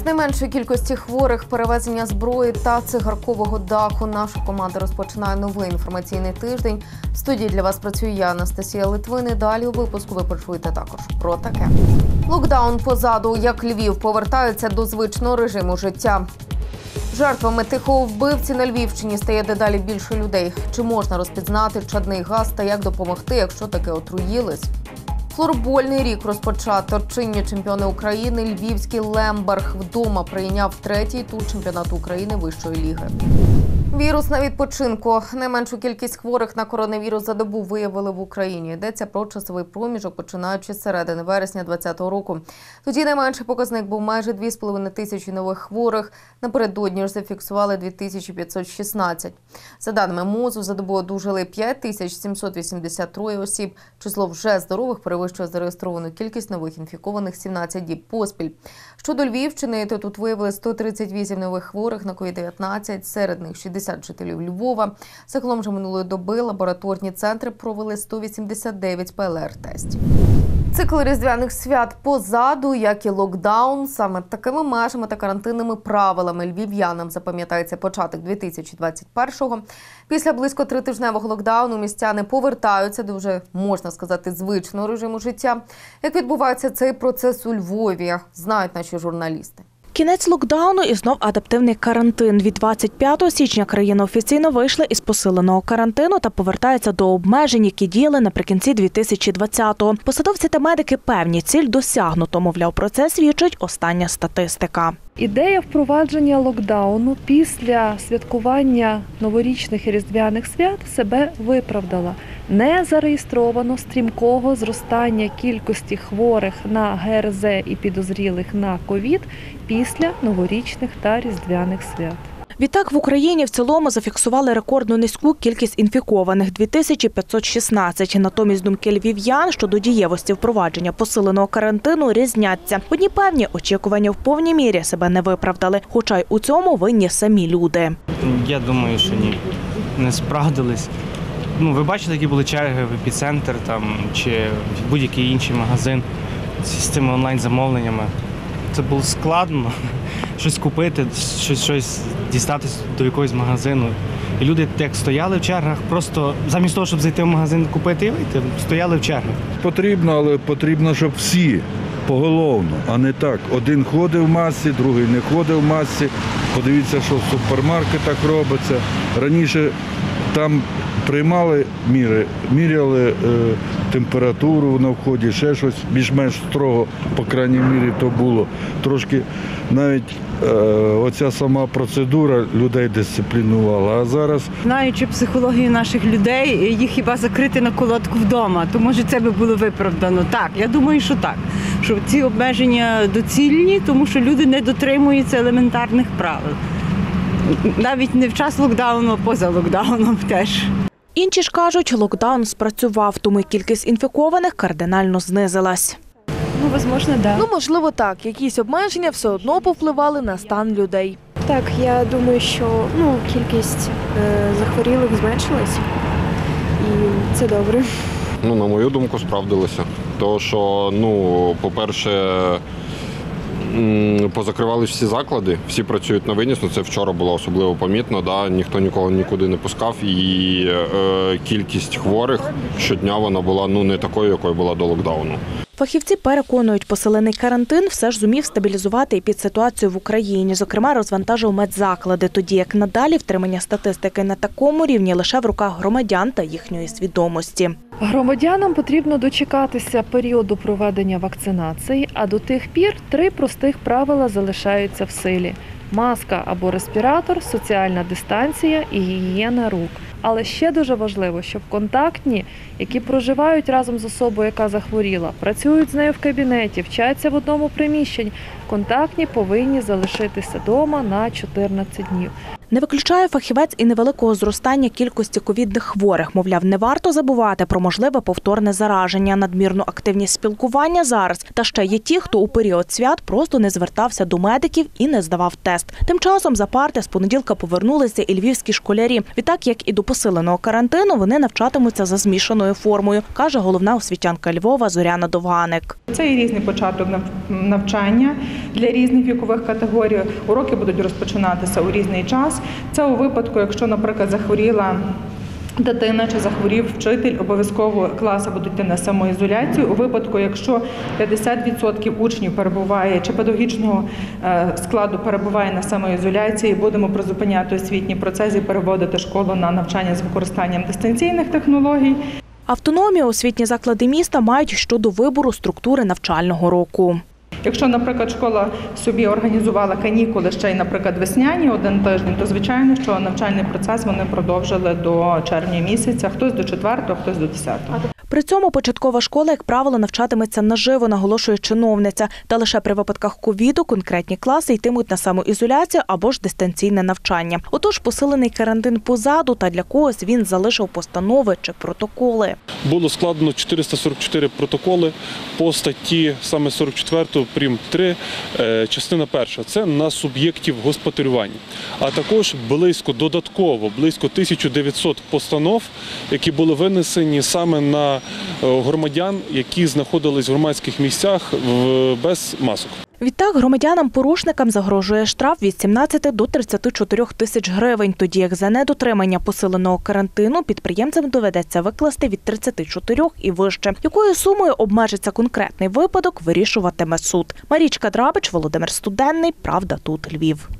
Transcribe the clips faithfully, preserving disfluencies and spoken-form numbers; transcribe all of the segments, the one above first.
найменшої кількості хворих, перевезення зброї та цигаркового даху наша команда розпочинає новий інформаційний тиждень. В студії для вас працює я, Анастасія Литвин. І далі у випуску ви почуєте також про таке. Локдаун позаду, як Львів повертається до звичного режиму життя. Жертвами тихого вбивці на Львівщині стає дедалі більше людей. Чи можна розпізнати чадний газ та як допомогти, якщо таки отруїлись? Флорбольний рік розпочато. Чинні чемпіони України львівський Лемберг вдома прийняв третій тур чемпіонату України вищої ліги. Вірус на відпочинку. Найменшу кількість хворих на коронавірус за добу виявили в Україні. Йдеться про часовий проміжок, починаючи з середини вересня двадцятого року. Тоді найменший показник був майже дві з половиною тисячі нових хворих. Напередодні ж зафіксували дві тисячі п'ятсот шістнадцять. За даними МОЗу, за добу одужали п'ять тисяч сімсот вісімдесят три осіб. Число вже здорових перевищує зареєстровану кількість нових інфікованих сімнадцять діб поспіль. Щодо Львівщини, то тут виявили сто тридцять вісім нових хворих на ковід дев'ятнадцять, серед них шістдесят жителів Львова. Загалом же минулої доби лабораторні центри провели сто вісімдесят дев'ять пе ел ар-тестів. Цикл різдвяних свят позаду, як і локдаун. Саме такими межами та карантинними правилами львів'янам запам'ятається початок дві тисячі двадцять першого. Після близько тритижневого локдауну містяни повертаються до вже, можна сказати, звичного режиму життя. Як відбувається цей процес у Львові, знають наші журналісти. Кінець локдауну і знов адаптивний карантин. Від двадцять п'ятого січня країна офіційно вийшла із посиленого карантину та повертається до обмежень, які діяли наприкінці дві тисячі двадцятого. Посадовці та медики певні, ціль досягнуто, мовляв, про це свідчить остання статистика. Ідея впровадження локдауну після святкування новорічних і різдвяних свят себе виправдала. Не зареєстровано стрімкого зростання кількості хворих на ге ер зет і підозрілих на ковід після новорічних та різдвяних свят. Відтак в Україні в цілому зафіксували рекордно низьку кількість інфікованих – дві тисячі п'ятсот шістнадцять. Натомість думки львів'ян щодо дієвості впровадження посиленого карантину різняться. Одні певні, очікування в повній мірі себе не виправдали, хоча й у цьому винні самі люди. Я думаю, що ні, не справдились. Ну, ви бачили, які були черги в епіцентр там, чи в будь-який інший магазин з цими онлайн-замовленнями. Це було складно щось купити, щось, щось дістатися до якогось магазину. І люди, як стояли в чергах, просто замість того, щоб зайти в магазин, купити і вийти, стояли в чергах. Потрібно, але потрібно, щоб всі поголовно, а не так. Один ходив в масці, другий не ходив в масці. Подивіться, що в супермаркетах робиться. Раніше там приймали міри, міряли е, температуру на вході, ще щось, більш-менш строго, по крайній мірі, то було. Трошки навіть е, оця сама процедура людей дисциплінувала, а зараз… Знаючи психологію наших людей, їх хіба закрити на колодку вдома, то може це би було виправдано. Так, я думаю, що так, що ці обмеження доцільні, тому що люди не дотримуються елементарних правил. Навіть не в час локдауну, а поза локдауном теж. Інші ж кажуть, локдаун спрацював, тому й кількість інфікованих кардинально знизилась. Ну, можливо, да. Ну, можливо, так. Якісь обмеження все одно повпливали на стан людей. Так, я думаю, що ну, кількість е, захворілих зменшилась, і це добре. Ну, на мою думку, справдилося. Тому що, ну, по-перше, позакривали всі заклади, всі працюють на виніс, ну, це вчора було особливо помітно, да? Ніхто нікого нікуди не пускав, і е, кількість хворих щодня вона була ну, не такою, якою була до локдауну. Фахівці переконують, посилений карантин все ж зумів стабілізувати і під ситуацію в Україні. Зокрема, розвантажив медзаклади, тоді як надалі втримання статистики на такому рівні лише в руках громадян та їхньої свідомості. Громадянам потрібно дочекатися періоду проведення вакцинації, а до тих пір три простих правила залишаються в силі. Маска або респіратор, соціальна дистанція і гігієна рук. Але ще дуже важливо, щоб контактні, які проживають разом з особою, яка захворіла, працюють з нею в кабінеті, вчаться в одному приміщенні, контактні повинні залишитися вдома на чотирнадцять днів. Не виключає фахівець і невеликого зростання кількості ковідних хворих. Мовляв, не варто забувати про можливе повторне зараження, надмірну активність спілкування зараз. Та ще є ті, хто у період свят просто не звертався до медиків і не здавав тест. Тим часом за парти з понеділка повернулися і львівські школярі. Відтак, як і до посиленого карантину, вони навчатимуться за змішаною формою, каже головна освітянка Львова Зоряна Довганик. Це і різний початок навчання. для різних вікових категорій. Уроки будуть розпочинатися у різний час. Це у випадку, якщо, наприклад, захворіла дитина чи захворів вчитель, обов'язково класи будуть йти на самоізоляцію. У випадку, якщо п'ятдесят відсотків учнів перебуває чи педагогічного складу перебуває на самоізоляції, будемо призупиняти освітній процес і переводити школу на навчання з використанням дистанційних технологій. Автономію освітні заклади міста мають щодо вибору структури навчального року. Якщо, наприклад, школа собі організувала канікули ще й, наприклад, весняні один тиждень, то, звичайно, що навчальний процес вони продовжили до червня місяця, хтось до четвертого, хтось до десятого. При цьому початкова школа, як правило, навчатиметься наживо, наголошує чиновниця. Та лише при випадках ковіду конкретні класи йтимуть на самоізоляцію або ж дистанційне навчання. Отож, посилений карантин позаду, та для когось він залишив постанови чи протоколи. Було складено чотириста сорок чотири протоколи по статті саме сорок четвертої прим. три, частина перша. Це на суб'єктів господарювання. А також близько, додатково, близько тисяча дев'ятсот постанов, які були винесені саме на громадян, які знаходились в громадських місцях без масок. Відтак, громадянам-порушникам загрожує штраф від сімнадцяти до тридцяти чотирьох тисяч гривень, тоді як за недотримання посиленого карантину підприємцям доведеться викласти від тридцяти чотирьох і вище. Якою сумою обмежиться конкретний випадок, вирішуватиме суд. Марічка Драбич, Володимир Студенний, Правда тут, Львів.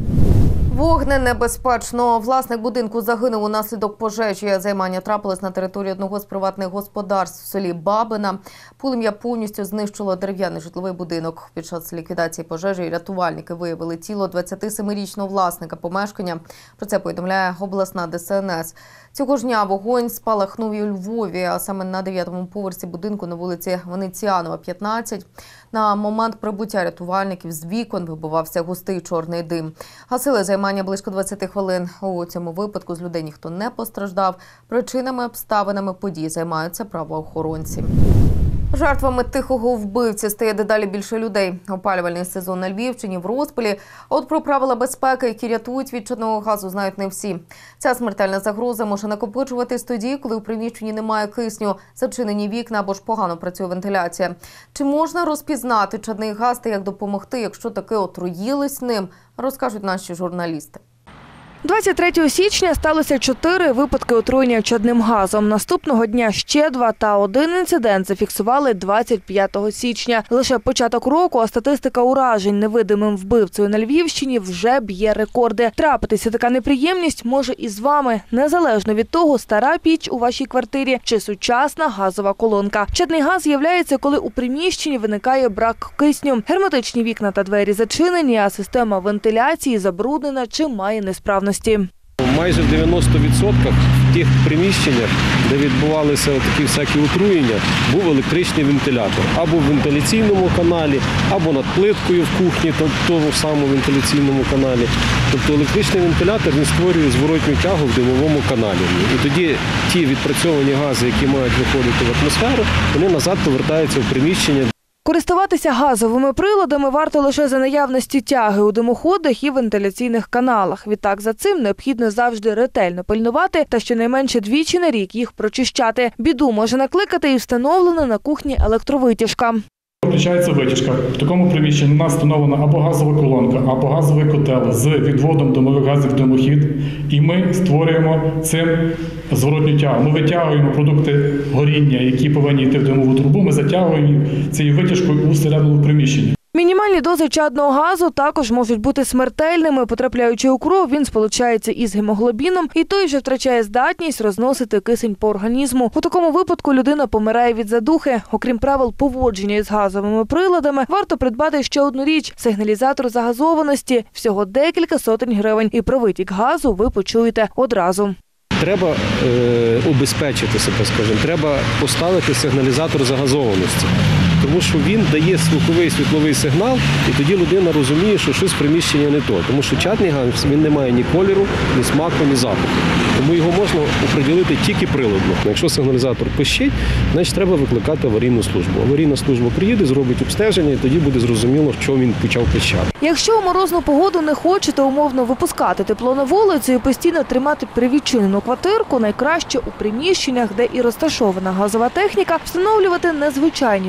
Вогненебезпечно. Власник будинку загинув унаслідок пожежі. Займання трапилось на території одного з приватних господарств в селі Бабина. Полум'я повністю знищило дерев'яний житловий будинок. Під час ліквідації пожежі рятувальники виявили тіло двадцятисемирічного власника помешкання. Про це повідомляє обласна Де Се Ен Ес. Цього ж дня вогонь спалахнув і у Львові, а саме на дев'ятому поверсі будинку на вулиці Венеціанова, п'ятнадцять. На момент прибуття рятувальників з вікон вибивався густий чорний дим. Гасили займання близько двадцяти хвилин. У цьому випадку з людей ніхто не постраждав. Причинами, обставинами подій займаються правоохоронці. Жертвами тихого вбивці стає дедалі більше людей. Опалювальний сезон на Львівщині в розпалі. А от про правила безпеки, які рятують від чадного газу, знають не всі. Ця смертельна загроза може накопичуватись тоді, коли у приміщенні немає кисню, зачинені вікна або ж погано працює вентиляція. Чи можна розпізнати чадний газ та як допомогти, якщо таки отруїлись ним, розкажуть наші журналісти. двадцять третього січня сталося чотири випадки отруєння чадним газом. Наступного дня ще два та один інцидент зафіксували двадцять п'ятого січня. Лише початок року, а статистика уражень невидимим вбивцею на Львівщині вже б'є рекорди. Трапитися така неприємність може і з вами, незалежно від того, стара піч у вашій квартирі чи сучасна газова колонка. Чадний газ з'являється, коли у приміщенні виникає брак кисню. Герметичні вікна та двері зачинені, а система вентиляції забруднена чи має несправності. Майже в дев'яноста відсотках в тих приміщеннях, де відбувалися такі всякі отруєння, був електричний вентилятор. Або в вентиляційному каналі, або над плиткою в кухні, в тому самому вентиляційному каналі. Тобто електричний вентилятор він створює зворотню тягу в димовому каналі. І тоді ті відпрацьовані гази, які мають виходити в атмосферу, вони назад повертаються в приміщення. Користуватися газовими приладами варто лише за наявності тяги у димоходах і вентиляційних каналах. Відтак за цим необхідно завжди ретельно пильнувати та щонайменше двічі на рік їх прочищати. Біду може накликати і встановлена на кухні електровитяжка. Включається витяжка. В такому приміщенні у нас встановлена або газова колонка, або газовий котел з відводом димових газів в димохід. І ми створюємо цим зворотню тягу. Ми витягуємо продукти горіння, які повинні йти в димову трубу, ми затягуємо цією витяжкою у середину приміщення. Мінімальні дози чадного газу також можуть бути смертельними. Потрапляючи у кров, він сполучається із гемоглобіном, і той вже втрачає здатність розносити кисень по організму. У такому випадку людина помирає від задухи. Окрім правил поводження із газовими приладами, варто придбати ще одну річ – сигналізатор загазованості. Всього декілька сотень гривень. І про витік газу ви почуєте одразу. Треба е, убезпечити себе, скажімо, треба поставити сигналізатор загазованості. Тому що він дає звуковий світловий сигнал, і тоді людина розуміє, що щось в приміщенні не то. Тому що чадний газ, він не має ні кольору, ні смаку, ні запаху. Тому його можна оприділити тільки приладно. Якщо сигналізатор пищить, значить треба викликати аварійну службу. Аварійна служба приїде, зробить обстеження, і тоді буде зрозуміло, що він почав пищати. Якщо у морозну погоду не хочете умовно випускати тепло на вулицю і постійно тримати привідчинену квартирку, найкраще у приміщеннях, де і розташована газова техніка, встановлювати незвичайні пластикові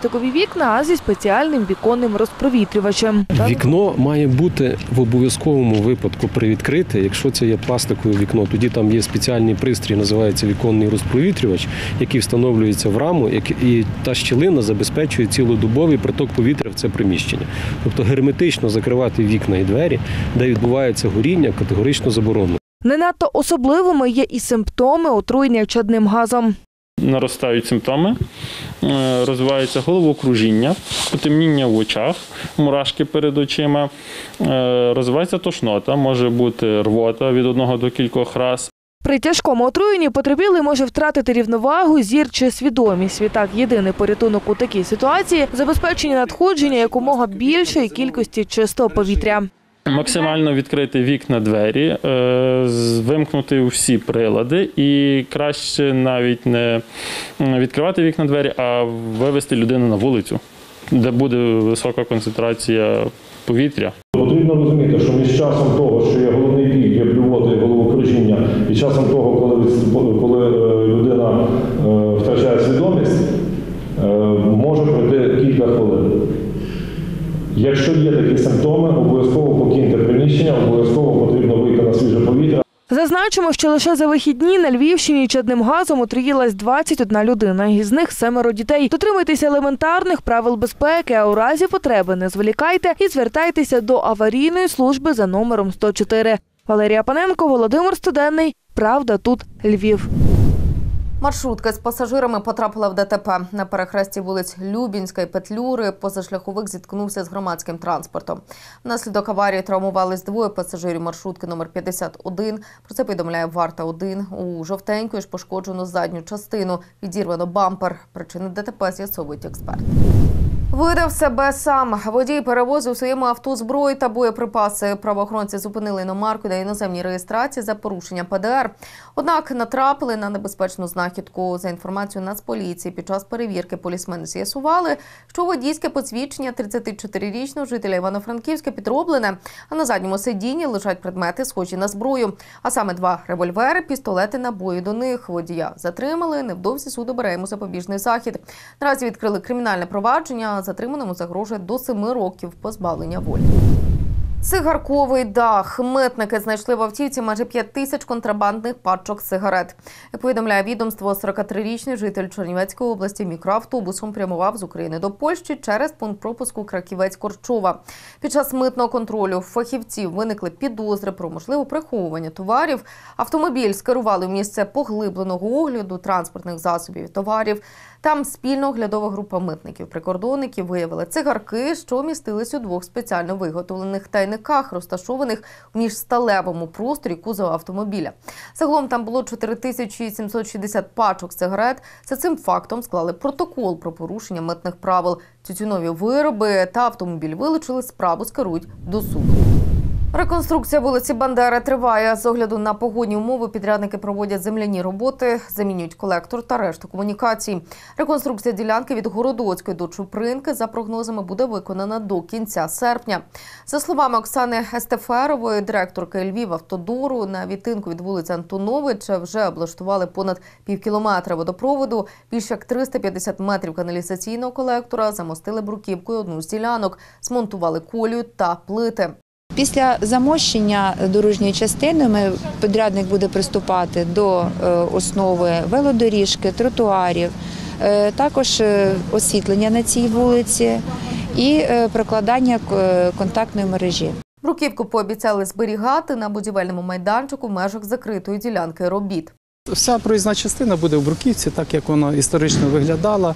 пластикові вікна, а зі спеціальним віконним розпровітрювачем. Вікно має бути в обов'язковому випадку привідкрите, якщо це є пластикове вікно. Тоді там є спеціальний пристрій, називається віконний розпровітрювач, який встановлюється в раму, і та щілина забезпечує цілодобовий приток повітря в це приміщення. Тобто герметично закривати вікна і двері, де відбувається горіння, категорично заборонено. Не надто особливими є і симптоми отруєння чадним газом. Наростають симптоми, розвивається головокружіння, потемніння в очах, мурашки перед очима, розвивається тошнота, може бути рвота від одного до кількох раз. При тяжкому отруєнні потерпілий може втратити рівновагу, зір чи свідомість. Відтак, єдиний порятунок у такій ситуації – забезпечення надходження якомога більшої кількості чистого повітря. Максимально відкрити вікна, двері, вимкнути всі прилади і краще навіть не відкривати вікна, двері, а вивести людину на вулицю, де буде висока концентрація повітря. Потрібно розуміти, що між часом того, що є головний біль, є блювота і головокружіння, і часом того, коли, коли людина втрачає свідомість, може пройти кілька хвилин. Якщо є такі симптоми, обов'язково покиньте приміщення, обов'язково потрібно вийти на свіже повітря. Зазначимо, що лише за вихідні на Львівщині чадним газом отруїлась двадцять одна людина, із них семеро дітей. Дотримуйтеся елементарних правил безпеки, а у разі потреби не зволікайте і звертайтеся до аварійної служби за номером сто чотири. Валерія Паненко, Володимир Студенний. Правда тут Львів. Маршрутка з пасажирами потрапила в ДТП. На перехресті вулиць Любінська і Петлюри позашляховик зіткнувся з громадським транспортом. Внаслідок аварії травмувались двоє пасажирів маршрутки номер п'ятдесят один. Про це повідомляє Варта один. У жовтенької ж пошкоджено задню частину. Відірвано бампер. Причини ДТП з'ясовують експерти. Видав себе сам. Водій перевозив у своєму авто зброю та боєприпаси. Правоохоронці зупинили іномарку на іноземній реєстрації за порушення Пе Де Ер. Однак натрапили на небезпечну знахідку. За інформацією Нацполіції, під час перевірки полісмени з'ясували, що водійське посвідчення тридцятичотирирічного жителя Івано-Франківська підроблене, а на задньому сидінні лежать предмети, схожі на зброю. А саме два револьвери, пістолети, набої до них. Водія затримали, невдовзі суд обере йому запобіжний захід. Наразі відкрили кримінальне провадження. Затриманому загрожує до семи років позбавлення волі. Цигарковий дах. Митники знайшли в автівці майже п'ять тисяч контрабандних пачок сигарет. Як повідомляє відомство, сорокатрирічний житель Чернівецької області мікроавтобусом прямував з України до Польщі через пункт пропуску Краківець-Корчова. Під час митного контролю фахівців виникли підозри про можливе приховування товарів. Автомобіль скерували в місце поглибленого огляду транспортних засобів і товарів. Там спільно оглядова група митників-прикордонників виявила цигарки, що містились у двох спеціально виготовлених тайниках, розташованих у міжсталевому просторі кузова автомобіля. Загалом там було чотири тисячі сімсот шістдесят пачок сигарет. За цим фактом склали протокол про порушення митних правил. Тютюнові вироби та автомобіль вилучили, справу скерують до суду. Реконструкція вулиці Бандери триває. З огляду на погодні умови підрядники проводять земляні роботи, замінюють колектор та решту комунікацій. Реконструкція ділянки від Городоцької до Чупринки, за прогнозами, буде виконана до кінця серпня. За словами Оксани Естеферової, директорки Львівавтодору, на відтинку від вулиці Антоновича вже облаштували понад півкілометра водопроводу, більше як триста п'ятдесят метрів каналізаційного колектора, замостили бруківкою одну з ділянок, змонтували колію та плити. Після замощення дорожньої частини ми, підрядник буде приступати до основи велодоріжки, тротуарів, також освітлення на цій вулиці і прокладання контактної мережі. Бруківку пообіцяли зберігати на будівельному майданчику в межах закритої ділянки робіт. Вся проїзна частина буде в бруківці, так як вона історично виглядала.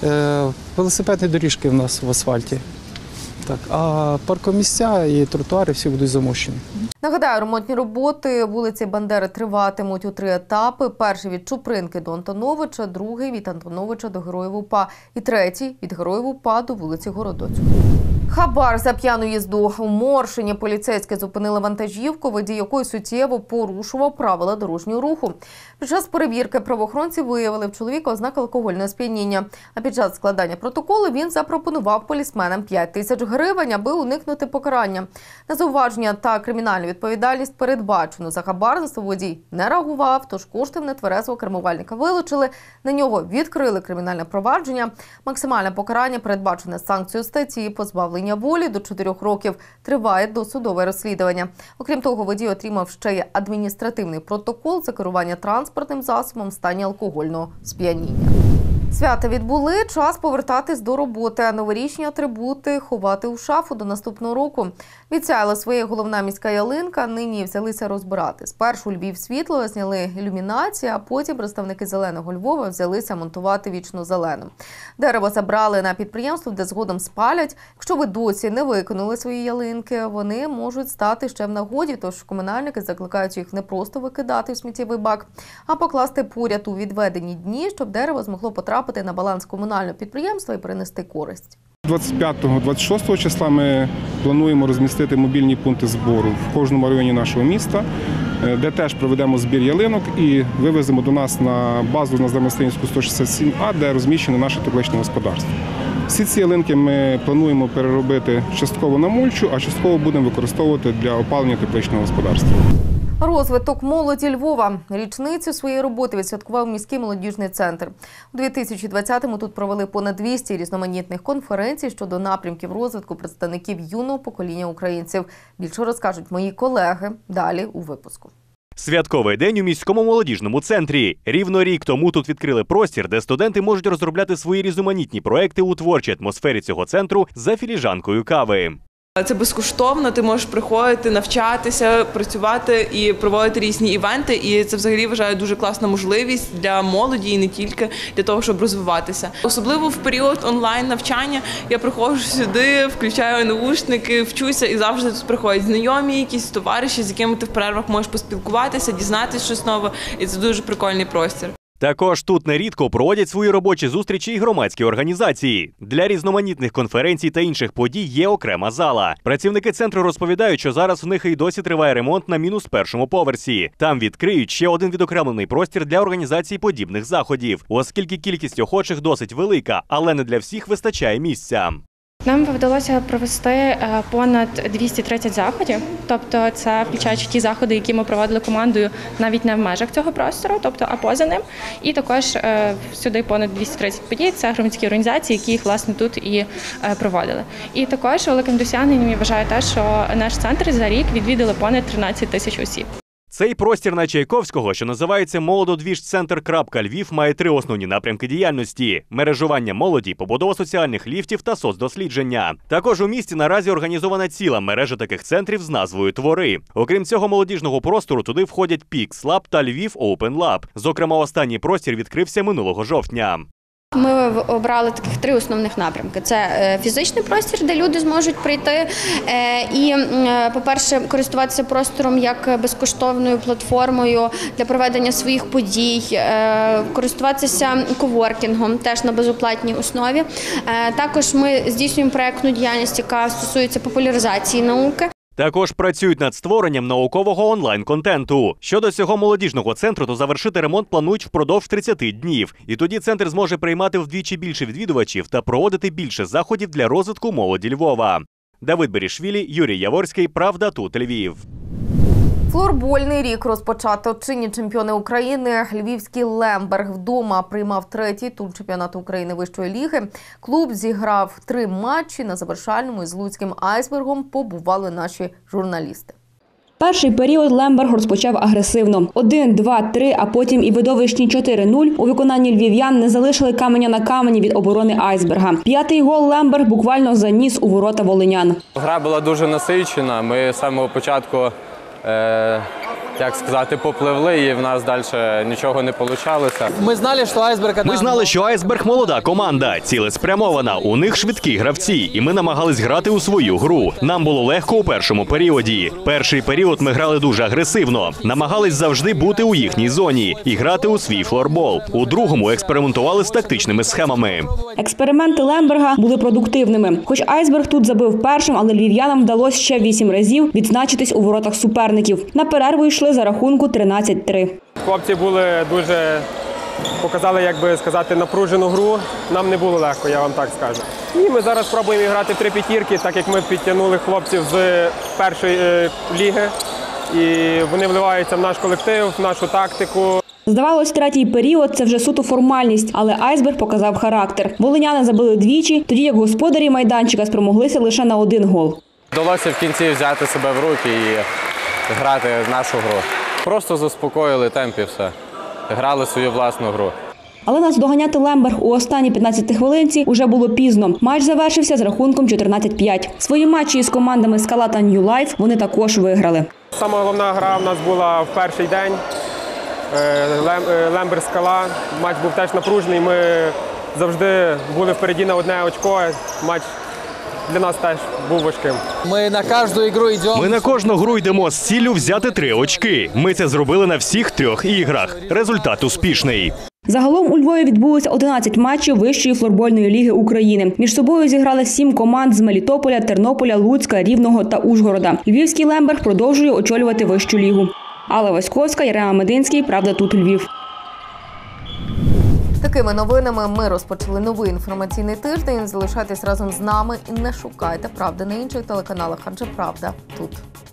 Велосипедні доріжки в нас в асфальті. Так, а паркомісця і тротуари всі будуть замощені. Нагадаю, ремонтні роботи вулиці Бандери триватимуть у три етапи. Перший від Чупринки до Антоновича, другий від Антоновича до Героїв УПА і третій від Героїв УПА до вулиці Городоцької. Хабар за п'яну їзду. У Моршині поліцейські зупинили вантажівку, водій якої суттєво порушував правила дорожнього руху. Під час перевірки правоохоронці виявили в чоловіка ознаки алкогольного сп'яніння. А під час складання протоколу він запропонував полісменам п'ять тисяч гривень, аби уникнути покарання. На зауваження та кримінальну відповідальність передбачену за хабарництво водій не реагував, тож кошти в нетверезого кермувальника вилучили. На нього відкрили кримінальне провадження. Максимальне покарання передбачене санкцією статті позбавлення волі до чотирьох років. Триває досудове розслідування. Окрім того, водій отримав ще й адміністративний протокол за керування транспортним засобом в стані алкогольного сп'яніння. Свята відбули, час повертатись до роботи, а новорічні атрибути ховати у шафу до наступного року. Відсяяла своє головна міська ялинка, нині взялися розбирати. Спершу Львів світло, зняли ілюмінацію, а потім представники Зеленого Львова взялися монтувати вічну зелену. Дерево забрали на підприємство, де згодом спалять. Якщо ви досі не виконали свої ялинки, вони можуть стати ще в нагоді, тож комунальники закликають їх не просто викидати в сміттєвий бак, а покласти поряд у відведені дні, щоб дерево змогло потрапити на баланс комунального підприємства і принести користь. двадцять п'ятого - двадцять шостого числа ми плануємо розмістити мобільні пункти збору в кожному районі нашого міста, де теж проведемо збір ялинок і вивеземо до нас на базу на Замостинську сто шістдесят сім А, де розміщено наше тепличне господарство. Всі ці ялинки ми плануємо переробити частково на мульчу, а частково будемо використовувати для опалення тепличного господарства. Розвиток молоді Львова. Річницю своєї роботи відсвяткував міський молодіжний центр. У дві тисячі двадцятому тут провели понад двісті різноманітних конференцій щодо напрямків розвитку представників юного покоління українців. Більше розкажуть мої колеги далі у випуску. Святковий день у міському молодіжному центрі. Рівно рік тому тут відкрили простір, де студенти можуть розробляти свої різноманітні проекти у творчій атмосфері цього центру за філіжанкою кави. Це безкоштовно, ти можеш приходити, навчатися, працювати і проводити різні івенти. І це взагалі, вважаю, дуже класна можливість для молоді і не тільки для того, щоб розвиватися. Особливо в період онлайн-навчання я приходжу сюди, включаю навушники, вчуся і завжди тут приходять знайомі, якісь товариші, з якими ти в перервах можеш поспілкуватися, дізнатися щось нове. І це дуже прикольний простір. Також тут нерідко проводять свої робочі зустрічі і громадські організації. Для різноманітних конференцій та інших подій є окрема зала. Працівники центру розповідають, що зараз в них і досі триває ремонт на мінус першому поверсі. Там відкриють ще один відокремлений простір для організації подібних заходів, оскільки кількість охочих досить велика, але не для всіх вистачає місця. Нам вдалося провести понад двісті тридцять заходів, тобто це включаючи ті заходи, які ми проводили командою навіть не в межах цього простору, тобто а поза ним. І також сюди понад двісті тридцять подій, це громадські організації, які їх власне тут і проводили. І також великим досягненням я вважаю те, що наш центр за рік відвідали понад тринадцять тисяч осіб. Цей простір на Чайковського, що називається «Молододвіжцентр.Львів», має три основні напрямки діяльності – мережування молоді, побудова соціальних ліфтів та соцдослідження. Також у місті наразі організована ціла мережа таких центрів з назвою «Твори». Окрім цього молодіжного простору, туди входять Pix Lab та Львів Open Lab. Зокрема, останній простір відкрився минулого жовтня. Ми обрали таких три основних напрямки. Це фізичний простір, де люди зможуть прийти і, по-перше, користуватися простором як безкоштовною платформою для проведення своїх подій, користуватися коворкінгом теж на безоплатній основі. Також ми здійснюємо проєктну діяльність, яка стосується популяризації науки. Також працюють над створенням наукового онлайн-контенту. Щодо цього молодіжного центру, то завершити ремонт планують впродовж тридцяти днів. І тоді центр зможе приймати вдвічі більше відвідувачів та проводити більше заходів для розвитку молоді Львова. Давид Берішвілі, Юрій Яворський, Правда, тут Львів. Флорбольний рік розпочато. Чинні чемпіони України львівський «Лемберг» вдома приймав третій тур чемпіонату України вищої ліги. Клуб зіграв три матчі. На завершальному із луцьким «Айсбергом» побували наші журналісти. Перший період «Лемберг» розпочав агресивно. один, два, три, а потім і видовищні чотири нуль у виконанні львів'ян не залишили каменя на камені від оборони «Айсберга». П'ятий гол «Лемберг» буквально заніс у ворота волинян. Гра була дуже насичена. Ми з самого початку е як сказати, попливли, і в нас далі нічого не вийшло. Ми знали, що айсберг... Ми знали, що Айсберг – молода команда, цілеспрямована, у них швидкі гравці, і ми намагались грати у свою гру. Нам було легко у першому періоді. Перший період ми грали дуже агресивно, намагались завжди бути у їхній зоні і грати у свій флорбол. У другому експериментували з тактичними схемами. Експерименти Лемберга були продуктивними. Хоч Айсберг тут забив першим, але львів'янам вдалося ще вісім разів відзначитись у воротах суперників. На перерву йшли за рахунку тринадцять три. Хлопці були дуже, показали, як би сказати, напружену гру. Нам не було легко, я вам так скажу. І ми зараз спробуємо грати в три п'ятірки, так як ми підтягнули хлопців з першої е, ліги. І вони вливаються в наш колектив, в нашу тактику. Здавалось, третій період – це вже суто формальність, але Айсберг показав характер. Волиняни забили двічі, тоді як господарі майданчика спромоглися лише на один гол. Вдалося в кінці взяти себе в руки і грати нашу гру. Просто заспокоїли темп і все. Грали свою власну гру. Але наздоганяти Лемберг у останній п'ятнадцятій хвилинці уже було пізно. Матч завершився з рахунком чотирнадцять п'ять. Свої матчі із командами «Скала» та «Нью Лайф» вони також виграли. Сама головна гра в нас була в перший день. Лемберг-Скала. Матч був теж напружений. Ми завжди були впереді на одне очко. Матч для нас теж був важким. Ми на кожну ігру йдемо. Ми на кожну гру йдемо з ціллю взяти три очки. Ми це зробили на всіх трьох іграх. Результат успішний. Загалом у Львові відбулося одинадцять матчів Вищої флорбольної ліги України. Між собою зіграли сім команд з Мелітополя, Тернополя, Луцька, Рівного та Ужгорода. Львівський Лемберг продовжує очолювати Вищу лігу. Алла Васьковська, Ярема Мединський, «Правда тут Львів». Такими новинами ми розпочали новий інформаційний тиждень. Залишайтесь разом з нами і не шукайте правди на інших телеканалах, адже правда тут.